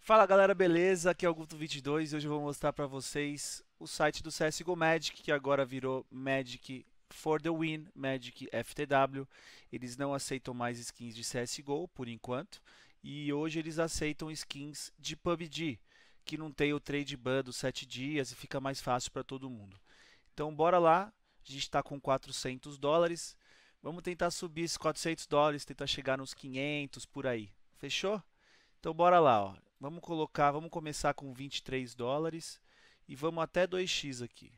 Fala galera, beleza? Aqui é o Guto22 e hoje eu vou mostrar pra vocês o site do CSGO Magic, que agora virou Magic for the Win, Magic FTW. Eles não aceitam mais skins de CSGO por enquanto e hoje eles aceitam skins de PUBG, que não tem o trade ban dos 7 dias e fica mais fácil para todo mundo. Então bora lá, a gente está com $400, vamos tentar subir esses $400, tentar chegar nos 500 por aí, fechou? Então bora lá, ó. Vamos começar com $23 e vamos até 2x aqui.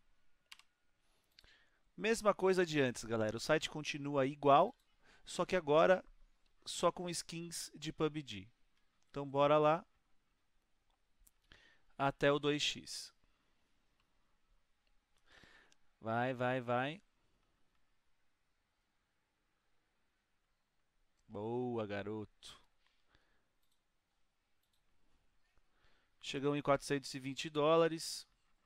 Mesma coisa de antes, galera. O site continua igual, só que agora só com skins de PUBG. Então bora lá até o 2x. Vai, vai, vai. Boa, garoto. Chegamos em $420.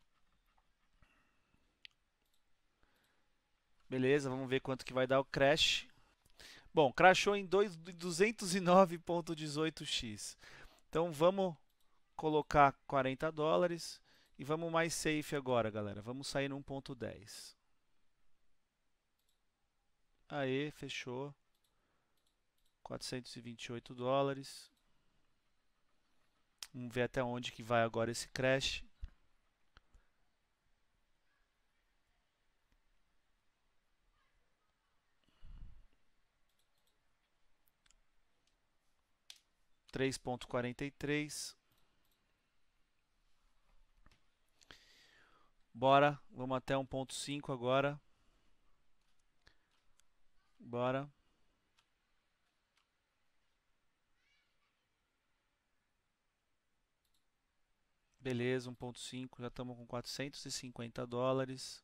Beleza, vamos ver quanto que vai dar o crash. Bom, crashou em 209.18x. Então vamos colocar $40 e vamos mais safe agora, galera. Vamos sair no 1.10. Aê, fechou. $428. Vamos ver até onde que vai agora esse crash. $3.43. Bora, vamos até 1.5 agora. Bora. Beleza, 1.5, já estamos com $450.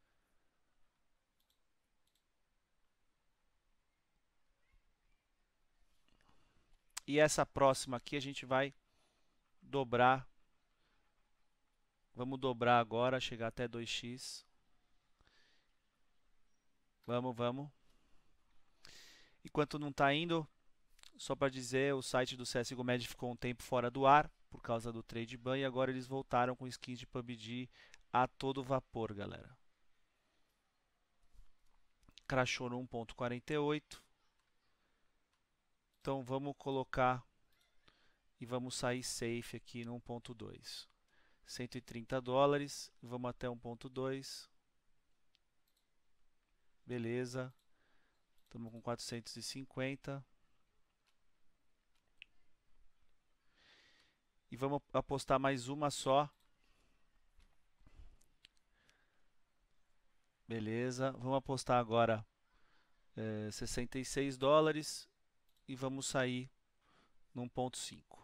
E essa próxima aqui a gente vai dobrar. Vamos dobrar agora, chegar até 2x. Vamos, vamos. Enquanto não está indo, só para dizer, o site do CSGO Magic ficou um tempo fora do ar por causa do trade ban e agora eles voltaram com skins de PUBG a todo vapor, galera. Crashou no 1.48. Então vamos colocar e vamos sair safe aqui no 1.2. $130 e vamos até 1.2. Beleza. Estamos com 450. E vamos apostar mais uma só. Beleza. Vamos apostar agora $66 e vamos sair no 1.5.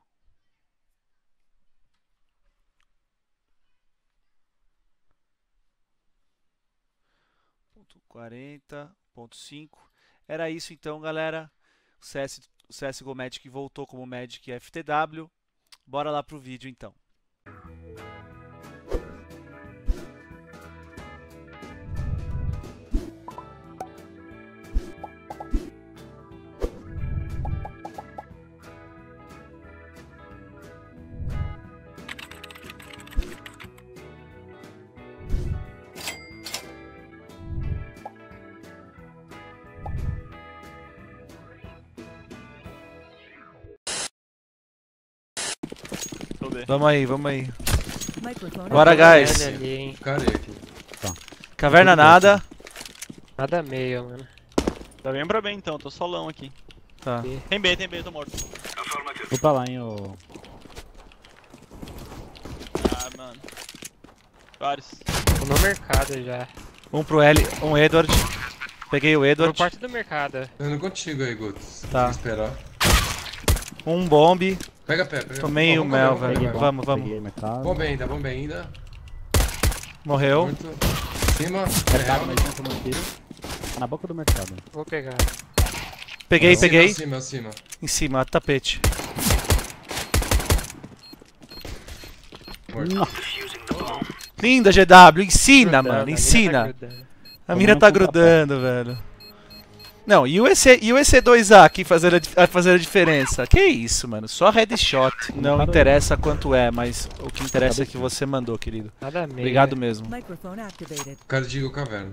40, 1.5. Era isso então, galera. O CSGO Magic voltou como Magic FTW. Bora lá pro vídeo então. Vamos aí, vamos aí. Bora, guys. Tá. Caverna nada. Nada meio, mano. Tá bem pra bem então, tô solão aqui. Tá. Tem B, tô morto. Vou pra lá, hein, ô. Ah, mano. Vários. Tô no mercado já. Um pro L, um Edward. Peguei o Tô Edward. parte do mercado. Eu não contigo aí, Guto. Tá. Tem que esperar. Um bomb. Pega pé, pega. Tomei o mel, velho. Peguei bom, Vamos, peguei vamos. mercado. Bom bem ainda. Morreu. Morto. Cima. Mercado, real. mas não tomou tiro. Tá na boca do mercado. Vou pegar. Peguei, peguei. Acima. Em cima, tapete. Morto. Nossa, Linda, GW. Ensina, Grudando, mano. Ensina. grudando. A mira tá Tomando um grudando, velho. Não, e o EC2A aqui fazendo a diferença? Que isso, mano? Só headshot. Não interessa quanto é, mas o que interessa é que você mandou, querido. Nada meio. Obrigado mesmo. Microphone activated. O cara diga o caverna.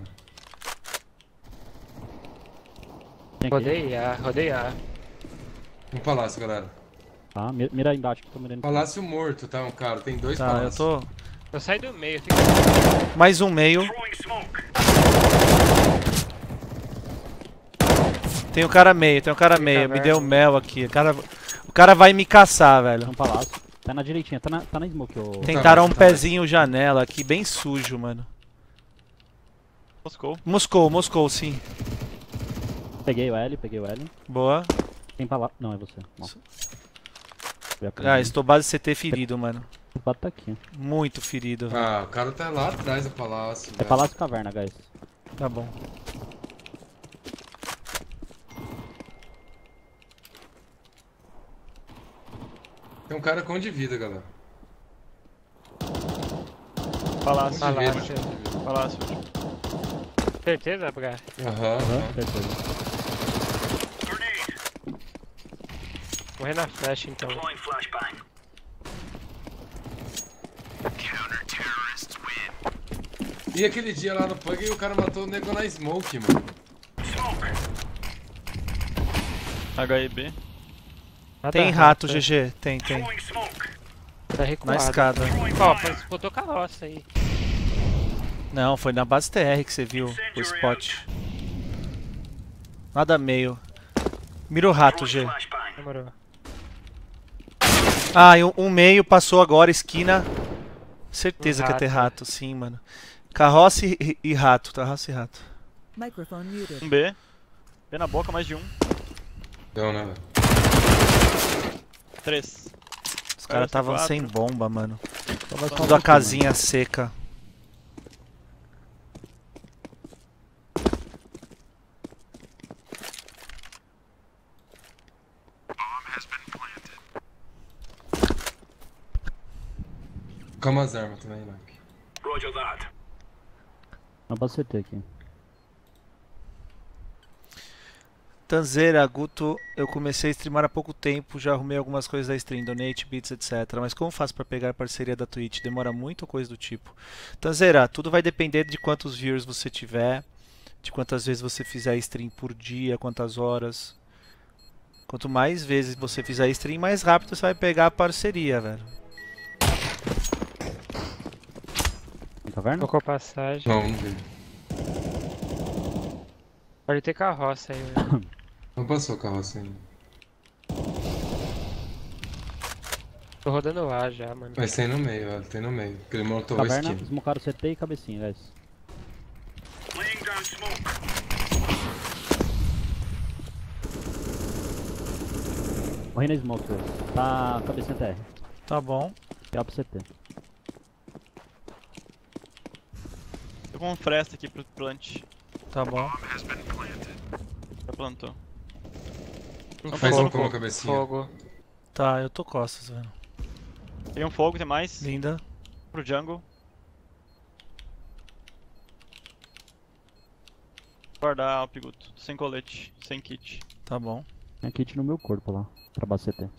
Tem aqui. Rodei A. Um palácio, galera. Tá, mira aí embaixo que eu tô mirando. Palácio morto, tá? Um cara. Tem dois Tá, eu palácios. tô. Eu saí do meio, fica. Mais um meio. Tem um cara meio, tem um cara meio. Me deu mel aqui. O cara vai me caçar, velho. Tem um palácio. Tá na direitinha, tá na smoke, ô. Tentaram um tá pezinho janela aqui, bem sujo, mano. Moscou. Moscou, sim. Peguei o L. Boa. Tem palácio. Não, é você. Não. Ah, estou base CT ferido, mano. O pato tá aqui. Muito ferido. Ah, o cara tá lá atrás do palácio. É velho. palácio caverna, guys. Tá bom. Tem um cara com de vida, galera. Palácio. Palácio. Palácio. Certeza, Bra? Aham. Certeza. Morrer na flash então. E aquele dia lá no Pug, o cara matou o nego na smoke, mano. HEB. Tem rato, GG. Tem. Tá recuado. Na escada. Ó, botou carroça aí. Não, foi na base TR que você viu o spot. Nada meio. Mira o rato, G. Demorou. Ah, e um meio passou agora, esquina. Certeza que ia ter Rato. rato, sim, mano. Carroça e rato, carroça e rato. Microphone muted. Um B. B na boca, mais de um. Não, né, velho? 3. Os caras estavam 4. sem bomba, mano. Só vai só um Tudo a pouquinho, casinha seca. Calma as armas também, Mike. mano. Não posso CT aqui. Tanzeira, Guto, eu comecei a streamar há pouco tempo, já arrumei algumas coisas da stream, donate, bits, etc. Mas como faço pra pegar parceria da Twitch? Demora muito ou coisa do tipo? Tanzeira, tudo vai depender de quantos viewers você tiver, de quantas vezes você fizer stream por dia, quantas horas. Quanto mais vezes você fizer stream, mais rápido você vai pegar a parceria, velho. Tem caverna? Tocou passagem. Não vi. Pode ter carroça aí, velho. Não passou o carroça ainda. Tô rodando A já, mano. Mas tem no meio, velho. Tem no meio. Porque ele montou a Caverna, esquina. smocaram CT e cabecinha, guys. Morri na smoke, guys. Tá cabecinha TR. Tá bom. Pior pro CT. Tô com um fresta aqui pro plant. Tá bom. Já plantou. Faz um Fogo, com a cabecinha. Fogo. Tá, eu tô costas, velho. Tem um fogo, tem mais. Linda. Pro jungle. Guardar Alp, Guto. Sem colete, sem kit. Tá bom. Tem kit no meu corpo lá. Pra base CT.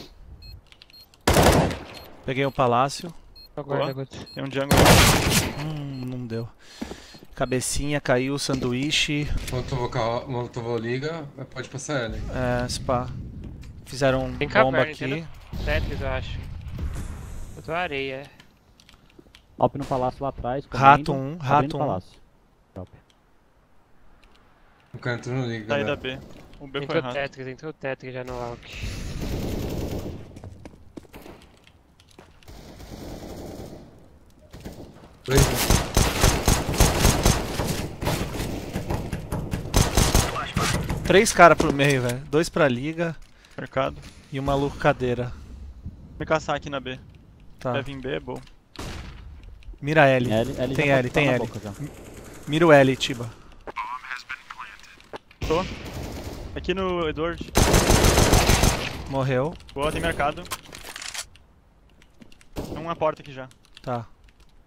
Peguei o palácio. Aguarda, Boa. Guto. Tem um jungle. Não deu. Cabecinha, caiu, sanduíche. Molotov liga, mas pode passar ela, hein? É, spa. Fizeram Tem bomba caverna, aqui. entendeu? Tetris, eu acho. Eu tô areia. Alp no palácio lá atrás. Rato comendo, rato abrindo palácio. Alp. O cara entrou no liga, Saída galera. B. O B foi Entrou errado. Tetris já no Alck. Dois. 3 caras pro meio, velho. 2 pra liga Mercado. e um maluco cadeira. Vou caçar aqui na B. Tá. Vai vir B, é bom. Mira L. L Tem já L, tá tem na L. boca já. Mira o L, Tiba. Tô. Aqui no Edward. Morreu. Boa, tem mercado. Tem uma porta aqui já. Tá.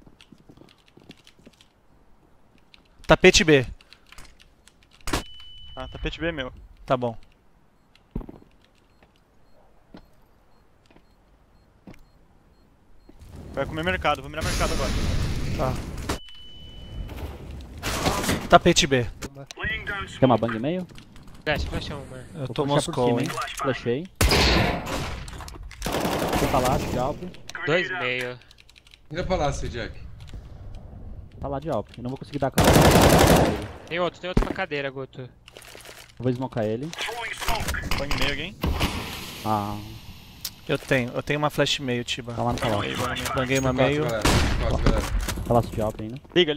Tapete B. Ah, tapete B é meu. Tá bom. Vai comer mercado, vou mirar mercado agora. Tá. Tapete B. Tem uma bang meio? Flecha uma. Eu Vou tô puxar por Moscou, cima, hein. Flashei. Tem palácio de Alp. 2 meio. Ainda palácio, Jack. Tá lá de Alp. Eu não vou conseguir dar a cara. Tem outro pra cadeira, Guto. Eu vou smocar ele. Bang meio alguém? Ah, Eu tenho uma flash meio, Tiba. tá lá no palácio. Meio, bang meio. Banguei uma Quatro, meio. galera. Quatro, galera. Palácio de Alp ainda. Liga.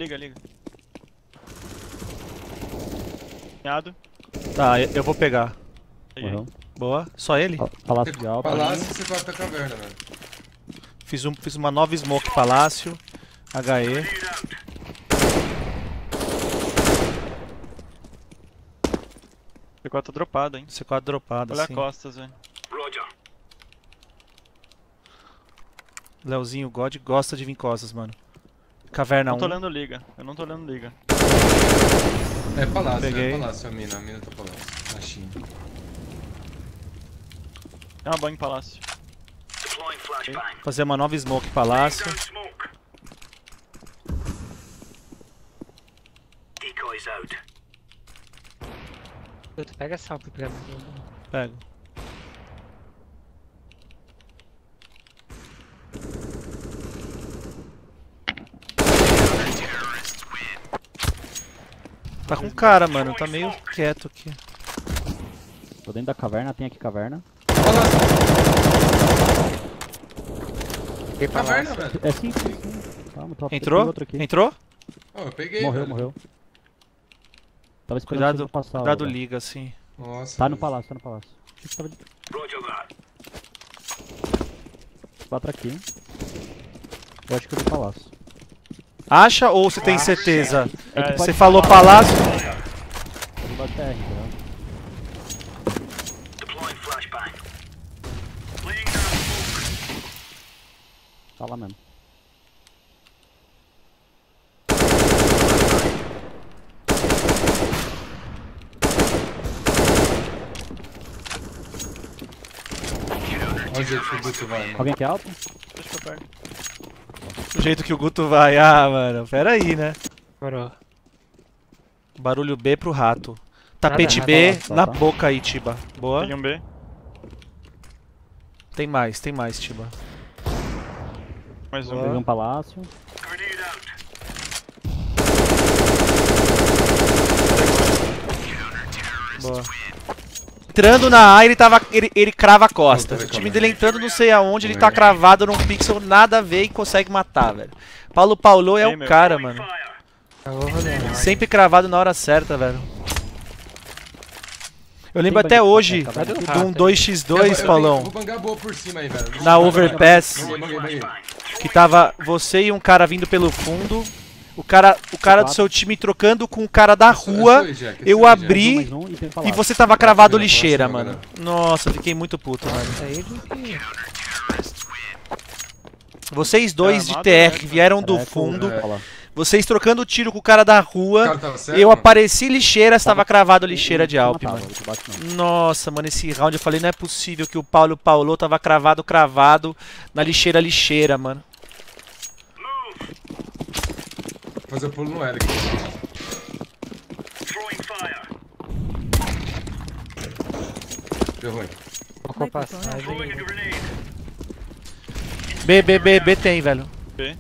Cunhado. Tá, eu vou pegar. Peguei. Morreu. Boa. Só ele? Palácio de Alp. Palácio e você corta a caverna, velho. Fiz uma nova smoke palácio. HE. C4 tá dropado, hein? C4 dropado, Olha assim. costas, velho. Leozinho God gosta de vir costas, mano. Caverna Não tô 1. olhando liga. Eu não tô olhando liga. É palácio, Peguei. é palácio a mina tá palácio. Baixinho. É uma bang palácio. Fazer uma nova smoke palácio. Guto, pega essa alp pra mim. Pego. Tá com cara, mano. Tá meio quieto aqui. Tô dentro da caverna, tem aqui caverna. Palácio! Tem Caverna, palácio. velho. É sim, sim. Calma, top. Tem Entrou? outro aqui. Entrou? Oh, eu peguei, Morreu, velho. morreu. Tava esperando Cuidado, você passar. cuidado Olga. liga, assim. Nossa. Tá no velho. palácio, tá no palácio. Acho que tava de... 4 aqui. Eu acho que eu do palácio. Acha ou você tem certeza? É, Você falou palácio? Tô debaixo da R, tá? Tá lá mesmo. Olha o jeito que o Guto vai, mano. Alguém quer alto? Deixa que eu pego. Do jeito que o Guto vai. Ah, mano. Pera aí, né? Demorou. Barulho B pro rato. Tapete Nada, B nada. na boca aí, Tiba. Boa. Peguei um B. Tem mais, Tiba. Mais Boa. um. Peguei um palácio. Boa. Entrando na A, ele crava a costa. Puta, O time reclamando. dele entrando não sei aonde, ele tá cravado num pixel, nada a ver e consegue matar, velho. Paulo Paulo é Ei, o meu. cara, mano. Acabou rodando. Sempre cravado na hora certa, velho. Eu lembro Tem até bandido hoje pra cá, de cadê o um rato? 2x2, Paulão, Vou bangar boa por cima aí, velho. na overpass, Banguei. que tava você e um cara vindo pelo fundo. O cara do seu time trocando com o cara da rua. Eu abri Mais um e tem e palácio. você tava cravado Palácio, lixeira, palácio, mano. Nossa, fiquei muito puto, mano. Isso aí do que... Vocês dois de Armado, TR né? que vieram do É, fundo, olha lá. vocês trocando tiro com o cara da O rua. cara tava certo, Eu mano? apareci lixeira, estava cravado lixeira de Não Alp, matava, mano. não bate não. Nossa, mano, esse round eu falei, não é possível que o Paulo tava cravado na lixeira, mano. Vou fazer o pulo no L aqui. Deu ruim. Vou passar. B tem, velho. B.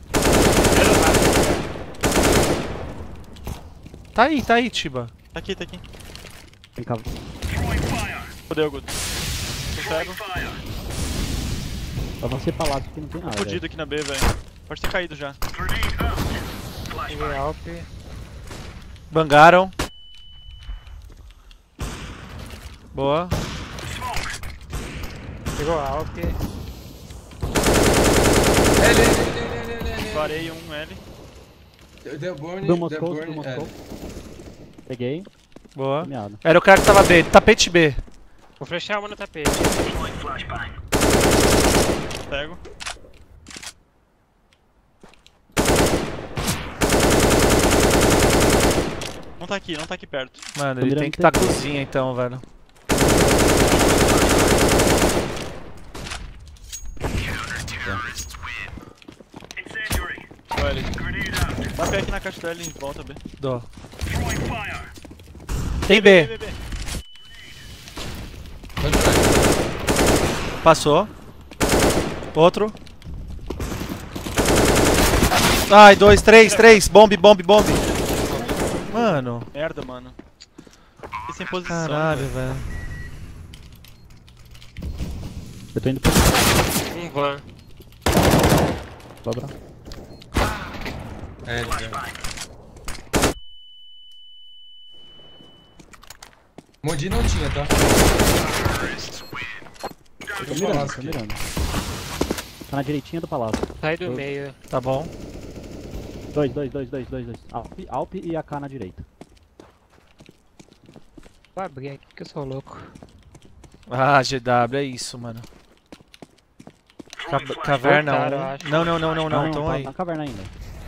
Tá aí, Tiba. Tá aqui. Tem cavo. Fudeu, Guto. Tô cego. Pra você palácio que não tem nada. Fudido aqui na B, velho. Pode ter caído já. Peguei Alp. Bangaram. Boa. Pegou Alp. L. Parei um L. Deu burn, Do Moscou, do Moscou. L. Peguei. Boa. Meado. Era o cara que tava B. Tapete B. Vou flechar uma no tapete. Pego. Não tá aqui perto. Mano, Tô ele mirando tem que estar TV. cozinha então, velho. Olha ele. Dá pé aqui na caixa dela e volta, B. Dó. Tem B. B. Pode sair. Passou. Outro. Ai, 2, 3. Bombe. Mano. Merda, mano. E sem posição. Caralho, velho. Eu tô indo pra Um van. cobra. É, já. Mondi não tinha, tá? Tô mirando. Tá na direitinha do palácio. Sai do meio. Tá bom. Dois. Alp e AK na direita. Vou abrir aqui que eu sou louco. Ah, GW, é isso, mano. Caverna Voltaram, 1. eu acho. Não, tão tá aí. na caverna ainda.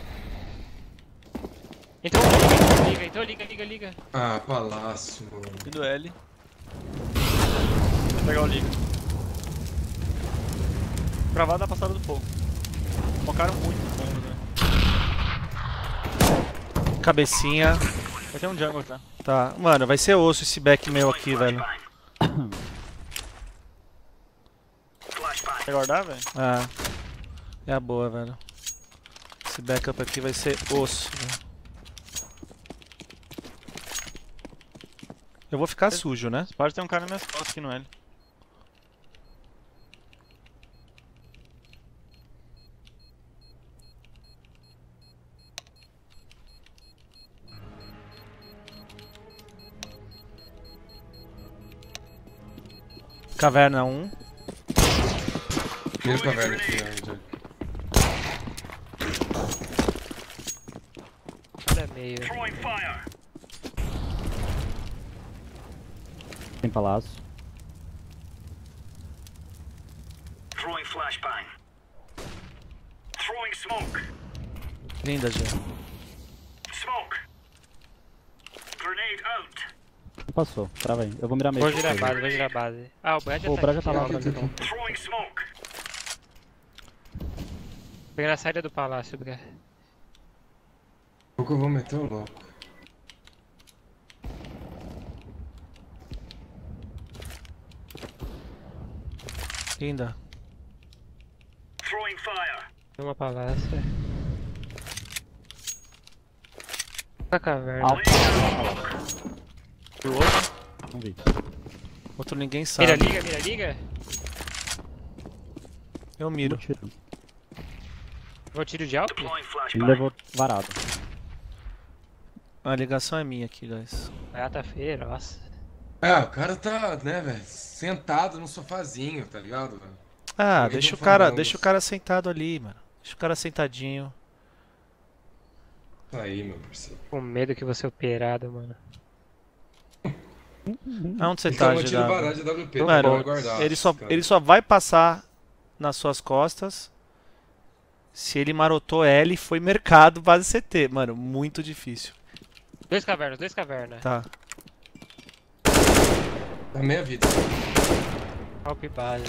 Então liga. Ah, palácio, mano. Indo L. Vou pegar o liga. Cravado na passada do fogo. Focaram muito no fundo, né? Cabecinha. Vai ter um jungle, tá? Tá. Mano, vai ser osso esse back meu aqui, velho. Quer guardar, velho? Ah. É a boa, velho. Esse backup aqui vai ser osso, velho. Eu vou ficar sujo, né? Pode ter um cara nas minhas costas aqui no L. Caverna 1. Primeiro caverna aqui, ó. já. Olha meio. Tem palácio. Linda, G. Não passou. Trava aí. Eu vou mirar meio. Vou girar base. Ah, o Brad já Pô, o tá Brad já aqui, tá lá, ó. o Brad já tá lá. Pegar a saída do palácio, Brad. Pouco eu vou meter o louco. Linda. Uma palácio. Na caverna. Alp. E o outro? Não vi. Outro ninguém sabe. Mira liga. Eu miro. Tiro. Vou tiro de Alp? Ele levou varado. A ligação é minha aqui, guys. Ah, tá feio, nossa. Ah, o cara tá, né, velho, sentado no sofazinho, tá ligado? Velho? Ah, Alguém deixa do o Fandangos. cara sentado ali, mano. Deixa o cara sentadinho. Tá aí, meu parceiro. Com medo que você operado, mano. Aonde você Então tá, eu tiro GW? varado de WP, Mano, pra guardar. ele só vai passar nas suas costas se ele marotou L e foi mercado base CT. Mano, muito difícil. Dois cavernas. Tá. Tá meia vida. Alp base.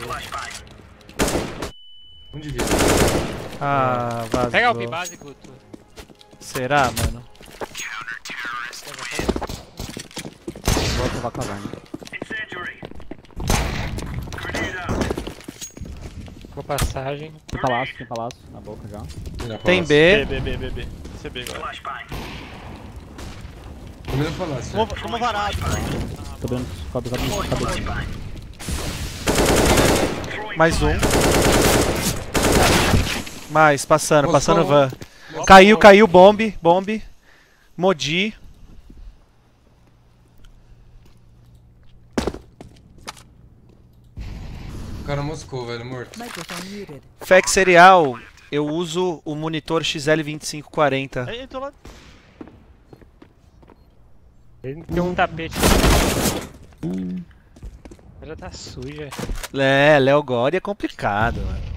Um de vida. Ah, vazou. Pega Alp base, Guto. Será, mano? Vou ativar a caverna. Boa passagem. Tem palácio na boca já. Primeira Tem palácio. B. CB agora. Primeiro palácio. Vamos varado. Tô vendo os cobres cabecinha. Mais um. Mais, passando Moscou. van. Caiu, bombe. Modi. O cara moscou, velho, morto. Microphone muted. Fex Serial, eu uso o monitor XL2540. Aí, tô lá. Ele tem um tapete. Já tá suja. É, Léo God é complicado, mano.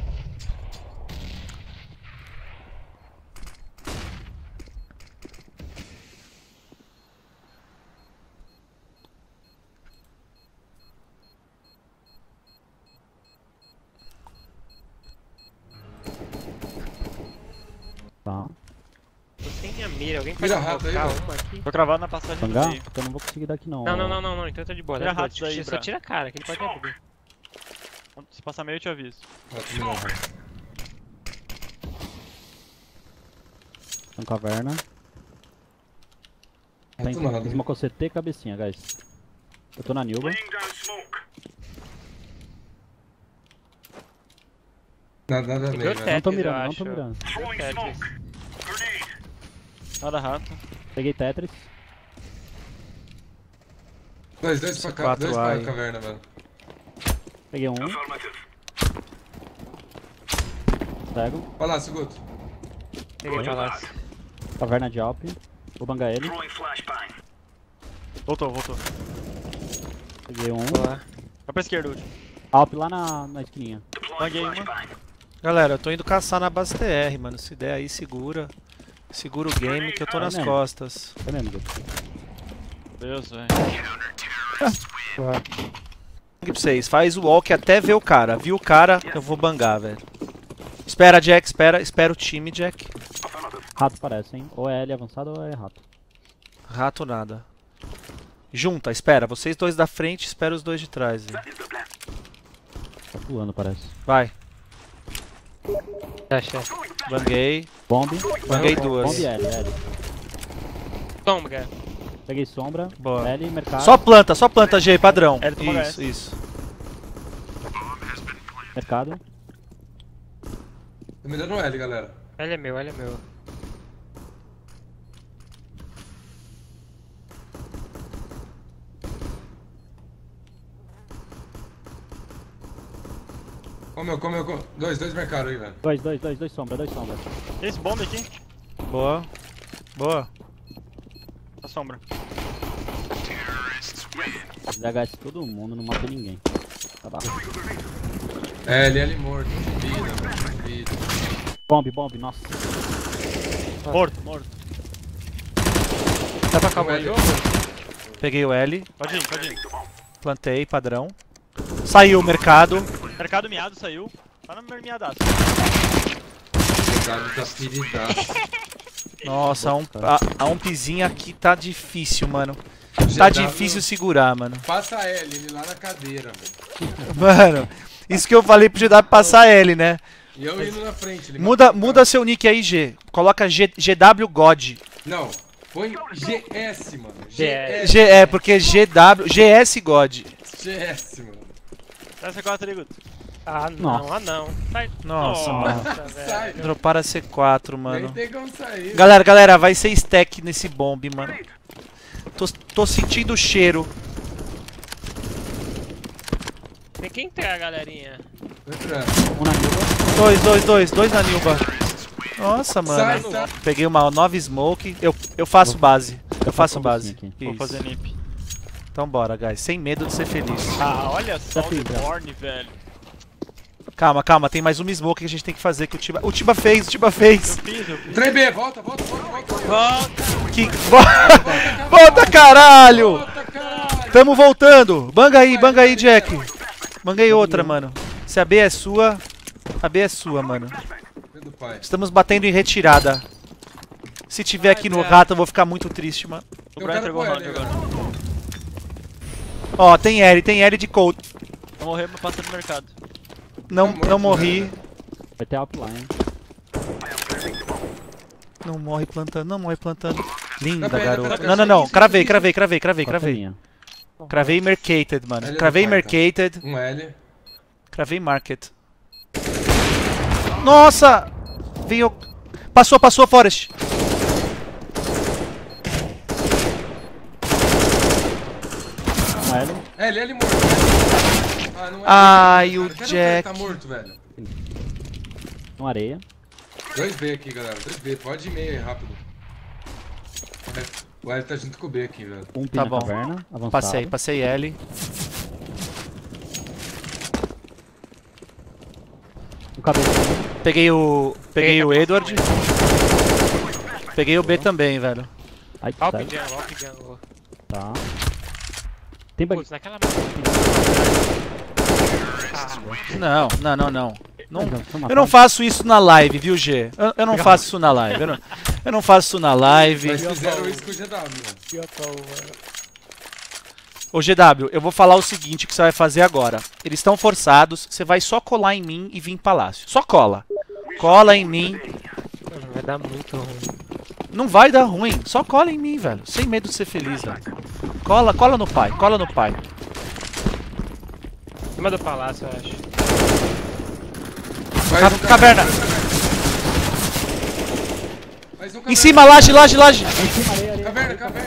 Tá. Tô sem minha mira. Alguém pode Mira rato aí, colocar velho. uma aqui? Tô cravado na passagem do Bangar? meio. Eu não vou conseguir daqui não. Não. Então tá de boa. Tira Tá de boa. rato daí, Só Bra. tira a cara, que ele pode abrir. Se passar meio eu te aviso. Ah, também não, velho. Tem caverna. Tem Rato nada. smoke CT e cabecinha, guys. Eu tô na Nilba. Nada Deu meio, velho. Não tô Tetris, mirando, eu não tô acho. mirando. Deu Tetris. Nada rato. Peguei Tetris. Dois pra cá, C4 dois pra aí. caverna, velho. Peguei um. Cego. Olha lá, Seguto. Peguei palácio. Caverna de Alp. Vou bangar ele. Voltou. Peguei um. Boa. Vai pra esquerda, último. Alp lá na esquininha. Banguei uma. Galera, eu tô indo caçar na base TR, mano. Se der aí, segura. Segura o game que eu tô nas mesmo. costas. É mesmo, Guto. Deus, velho. Pra vocês, faz o walk até ver o cara. Viu o cara, eu vou bangar, velho. Espera, Jack, espera o time, Jack. Rato parece, hein? Ou é L avançado ou é rato. Rato nada. Junta, espera. Vocês dois da frente, espera os dois de trás. Velho. Tá pulando, parece. Vai. Achei. Banguei. Bomb. Banguei Bomb duas. L. Toma, cara. Peguei sombra. Boa. L, mercado. Só planta, G, padrão. L, toma Isso, HS. isso. Mercado. Tô me dando L, galera. Ele é meu. Comeu. Dois mercados aí, velho. Dois sombra. Tem esse bombe aqui. Boa. A sombra. DHS todo mundo, não matou ninguém. Tá bom. L morto. De vida. Bomb, nossa. Morto. Dá pra acabar o L. jogo? Peguei o L. Pode ir. Plantei, padrão. Saiu o mercado. Mercado miado saiu. Tá na miadaço. Mercado tá feridaço. Nossa, a umpizinha aqui tá difícil, mano. Tá difícil segurar, mano. Passa L, ele lá na cadeira, velho. Mano, isso que eu falei pro GW passar L, né? E eu indo na frente. Ele Muda seu nick aí, G. Coloca GW God. Não, põe GS, mano. GS. Porque GS God. GS, mano. Tá essa 4 ali, Guto. Ah, não. Nossa. Sai. Nossa, mano. Sai, velho. Droparam a C4, nem mano. tem como sair. Galera, vai ser stack nesse bomb, mano. Tô sentindo o cheiro. Tem que entrar, galerinha. Tô entrando. Um na Nilba. Dois na Nilba. Nossa, Sai, mano. sai. Peguei uma 9 smoke. Eu faço base. Eu faço vou base. aqui. Vou Isso. fazer nip. Então bora, guys. Sem medo de ser feliz. Ah, olha só o fiz, já. Deborn, velho. Calma. Tem mais uma smoke que a gente tem que fazer que o Tiba fez. Eu fiz. 3B, volta. Volta. Volta, caralho! Volta, caralho. Tamo voltando. Banga aí, Jack. Banguei outra, mano. Se a B é sua, mano. Filho do pai. Estamos batendo em retirada. Se tiver aqui no rato, eu vou ficar muito triste, mano. O Eu Brian quero entregou o pôr round L, agora. Ó, tem L de cold. Vou morrer pra passar no mercado. Não morri. Vai ter Alp lá, hein? Não morre plantando. Linda, Tá perto, garota. tá perto. Não. Cravei. Minha. Cravei Mercated, mano. L Cravei no pai, Mercated. Um L. Cravei Market. Nossa! Veio. Passou, Forest. Um L. L morto. Ah, não é. Ai, Cara, o cadê Jack. cara? Tá morto, velho. Um areia. 2B aqui, galera. 2B. Pode ir meio aí, rápido. O L tá junto com o B aqui, velho. Um pin Tá na bom. caverna. Avançado. Passei L. Um cabeça. Peguei o Edward. Peguei o B também, velho. Ai, que Alp sabe. jungle. Tá. Tem bug. Putz, naquela... Não. Não, Eu não faço isso na live, viu, G? Eu não faço isso na live. Eu não faço isso na live. Mas fizeram isso com o GW, mano. Ô GW, eu vou falar o seguinte que você vai fazer agora. Eles estão forçados, você vai só colar em mim e vir em palácio. Só cola. Cola em mim. Mano, vai dar muito ruim. Não vai dar ruim, só cola em mim, velho. Sem medo de ser feliz, velho. Cola no pai, cola no pai. Em cima do palácio, eu acho. Caverna. Mais um Em caverna. cima, laje. Caverna.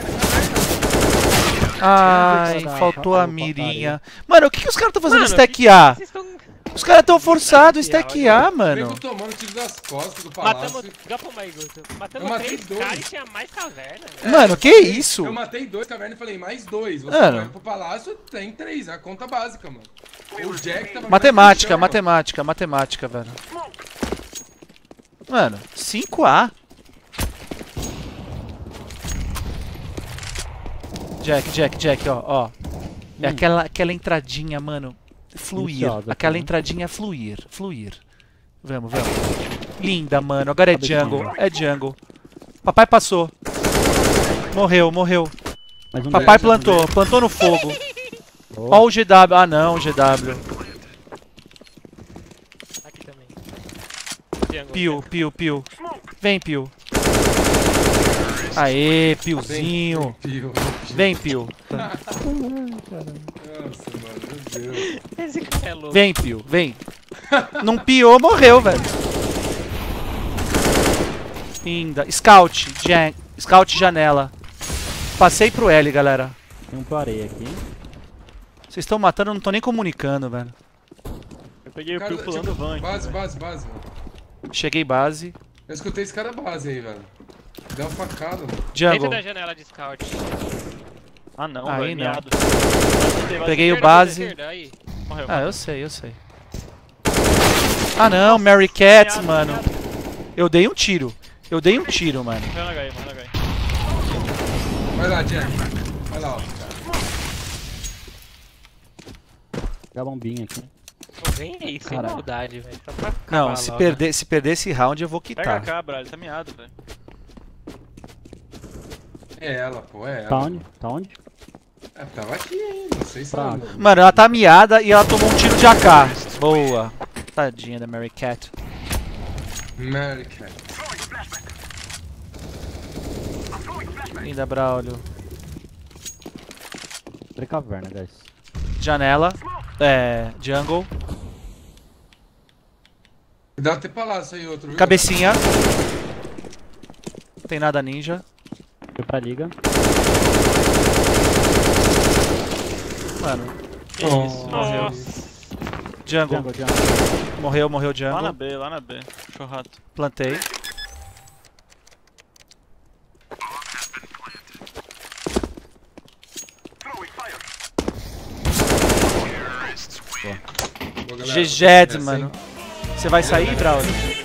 Ai, faltou a mirinha. Mano, o que os caras estão fazendo Mano, stack A? Vocês estão... Os caras estão forçados stack A, mano. Pego tomando tiro das costas do palácio. Matamos... Gapa mais, Guto. Eu Matamos matei 3 dois. caras e tinha mais caverna, velho. Mano, que isso? Eu matei 2 cavernas e falei, mais 2. Você Mano. vai pro palácio, tem 3. É a conta básica, mano. O Jack tava Matemática, mais no chão, matemática, velho. Mano, 5A. Jack, ó. É aquela entradinha, mano. Fluir. Deliciosa, Aquela né? entradinha fluir. Vamos. Linda, mano. Agora é jungle. Papai passou. Morreu. Mais um Papai deles. plantou no fogo. Oh, Ó o GW. Ah, não, o GW. Aqui também. Jungle. Pio. Vem, Pio. Aê, Piozinho. Pio. Vem, Pio. Nossa, mano, meu Deus. Esse cara é louco. Vem, Pio, vem. Não piou, morreu, velho. Linda. Scout janela. Passei pro L, galera. tem um pro areia aqui. Vocês estão matando, eu não tô nem comunicando, velho. Eu peguei o Cara, Pio pulando tipo, van aqui. base, mano. Cheguei base. Eu escutei esse cara base aí, velho. Deu uma facada, mano. Dentro Jungle. da janela de scout. Ah não, Aí velho, não. miado. Peguei o Esquerda, base. esquerda, aí. Morreu. Ah, eu sei. Ah não, Mary Cats, mano. Eu dei um tiro, mano. Morreu na HI. Vai lá, Jack. Vai lá, ó. Pegar a bombinha aqui. Não vem aí, sem Caralho. maldade, velho. Só pra Não, acabar se logo. perder esse round eu vou Pega quitar. a cabra, ele tá miado, velho. É ela, pô, é ela. Tá onde? É, tava aqui, hein? Não sei se Pra- ela... Mano, ela tá miada e ela tomou um tiro de AK. Boa. Tadinha da Mary Cat. American. Linda, Braulio. Caverna, guys. Janela. Jungle. Dá até palácio aí outro, viu? Cabecinha. Tem nada ninja. Foi pra liga. Mano, Que isso, morreu. Nossa. jungle. Jungle. Morreu jungle. Lá na B. Churrato. Plantei. Boa, galera. GG, Essa, mano. hein? Você vai sair, Braulio?